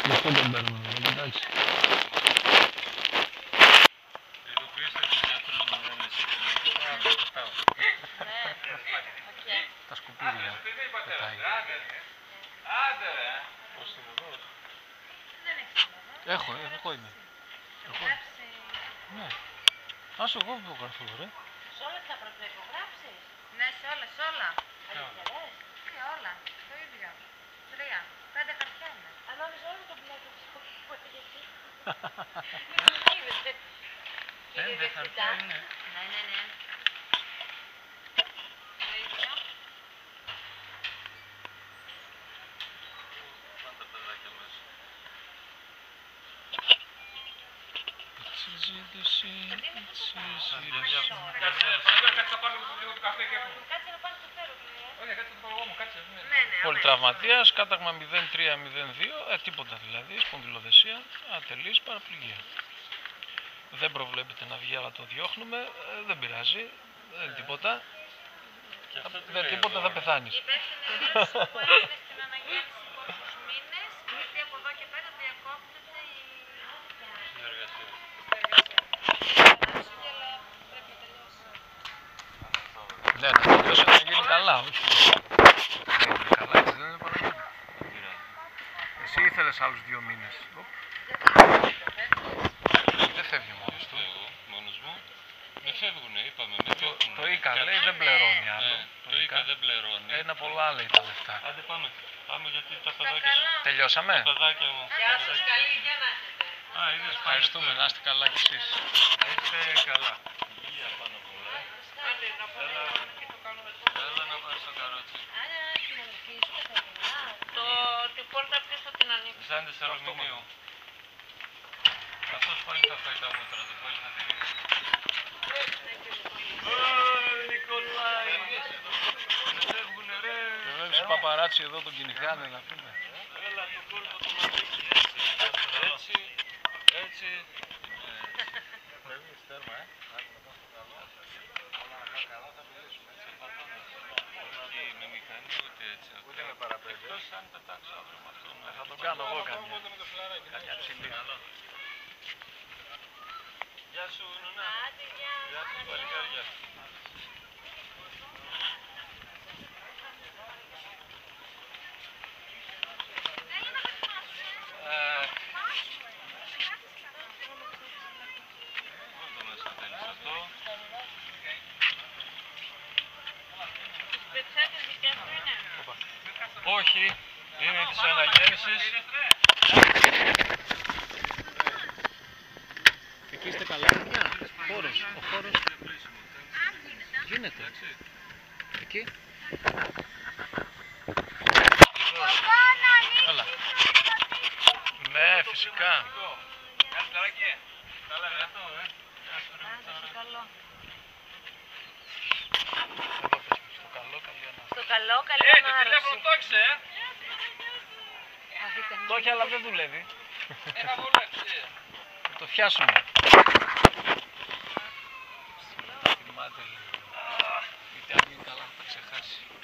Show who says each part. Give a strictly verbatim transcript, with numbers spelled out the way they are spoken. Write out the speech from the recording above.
Speaker 1: Γι' αυτό τον παίρνω, εντάξει.
Speaker 2: Ειδοποιήστε τους γιατρούς μου, δεν είναι σύγχρονο.
Speaker 1: Τα σκουπίδια πετάει.
Speaker 2: Άντε ρε! Πώς είναι εδώ?
Speaker 3: Δεν έχεις εδώ.
Speaker 1: Έχω, ε, εγώ είμαι. Εγώ είμαι. Ναι. Άσο εγώ υπογραφώ, ρε.
Speaker 3: Σε όλα θα πρέπει να υπογράψεις. Ναι, σε όλα, σε όλα. Αριστερές. Και όλα. Το ίδιο. Τρία. Πέντε χαρτιά είναι. Αν νόμιζα όλο το μπλοκ που έχει εκεί. Μην είδετε.
Speaker 2: Πέντε χαρτιά είναι.
Speaker 3: Ναι, ναι, ναι. Το ίδιο.
Speaker 2: Πάντα τα παιδάκια μέσα.
Speaker 1: Συζήτηση, συζήτηση.
Speaker 3: Κάτσε να πάρει το φέρω,
Speaker 2: Όχι, κάτσε το πάω εγώ μου, κάτσε.
Speaker 3: Ναι, ναι.
Speaker 1: Πολυτραυματίας, κάταγμα μηδέν τρία μηδέν δύο, ε, τίποτα δηλαδή, σπονδυλοδεσία, ατελής, παραπληγία. Δεν προβλέπεται να βγει, αλλά το διώχνουμε, ε, δεν πειράζει, δεν είναι τίποτα. Δεν τίποτα, θα πεθάνεις.
Speaker 3: Η υπεύθυνη λύση που έγινε στην αναγέννηση πόσους μήνες, γιατί από εδώ και πέρα διακόπτεται η
Speaker 2: Συνεργασία.
Speaker 3: συνεργασία. Αλλά πρέπει να τελειώσει.
Speaker 1: Ναι, να τελειώσει να γίνει καλά, όχι. Δεν είναι καλά, έτσι δεν είναι Παναγιώτη. Εσύ ήθελες άλλους δύο μήνες. Δεν φεύγει μόνος του.
Speaker 2: Εγώ, μόνος μου. Δεν φεύγουνε, είπαμε, με διώχνουνε.
Speaker 1: Το ΙΚΑ λέει δεν πληρώνει άλλο.
Speaker 2: Ναι, το ΙΚΑ δεν πληρώνει.
Speaker 1: Ένα πολλά λέει τα λεφτά.
Speaker 2: Άντε πάμε. Πάμε γιατί τα παιδάκια σου.
Speaker 1: Τελειώσαμε.
Speaker 2: Τα παιδάκια μου.
Speaker 3: Γεια σας, καλή υγεία να έχετε.
Speaker 2: Α, είδες,
Speaker 1: Ευχαριστούμε, να είστε καλά κι εσείς.
Speaker 2: Να είστε καλά. Υγεία πάνω απ' όλα.
Speaker 3: Άντε, να πάμε και το κάνουμε το.
Speaker 2: Έλα να πάρεις το καρότσι.
Speaker 3: Άρα, την αδερφή σου θα το... Την πόρτα ποιος θα την ανοίξει.
Speaker 2: Σαν της αλουμινίου. Αυτός πάλι θα φάει τα μούτρα του, πάλι θα τη ρίξει. Νικολάη! Δεν φεύγουνε ρε!
Speaker 1: Βλέπεις οι παπαράτσι εδώ τον κυνηγάνε να πούμε.
Speaker 2: Έλα το κόλπο το μαζίξει, έτσι, έτσι, έτσι. Φεύγεις τέρμα, ε. Όχι με μηχανή ούτε έτσι. Ούτε με παραπέμπει. Εκτός αν πετάξω αύριο με αυτόν.
Speaker 1: Θα τον κάνω εγώ καμιά. Καμιά ψηλή.
Speaker 2: Γεια σου Νουνά.
Speaker 3: Άντε, γεια.
Speaker 2: Γεια σας παλικάρια. Εδώ μέσα θέλεις αυτό.
Speaker 3: Τις πετσέτες δικές σου είναι.
Speaker 2: Όχι, είναι της αναγέννησης.
Speaker 1: Εκεί είστε καλά, παιδιά. Χώρος, ο χώρος. Γίνεται. Εκεί. Καλά. Ναι, φυσικά.
Speaker 2: Καλά, αυτό, ε.
Speaker 3: Άντε, στο καλό.
Speaker 1: Εδώ πες μου, στο καλό, καλή ανάγκη.
Speaker 3: Στο καλό, καλή
Speaker 2: Ε, το τηλέφωνο
Speaker 3: ανάρρωση.
Speaker 2: το έχεις, ε.
Speaker 3: Α, δείτε.
Speaker 1: Το έχει, αλλά δεν δουλεύει.
Speaker 2: Έχα βολέψει.
Speaker 1: Θα το πιάσουμε. Θυμάται λίγο. Γιατί αν γίνει καλά θα τα ξεχάσει.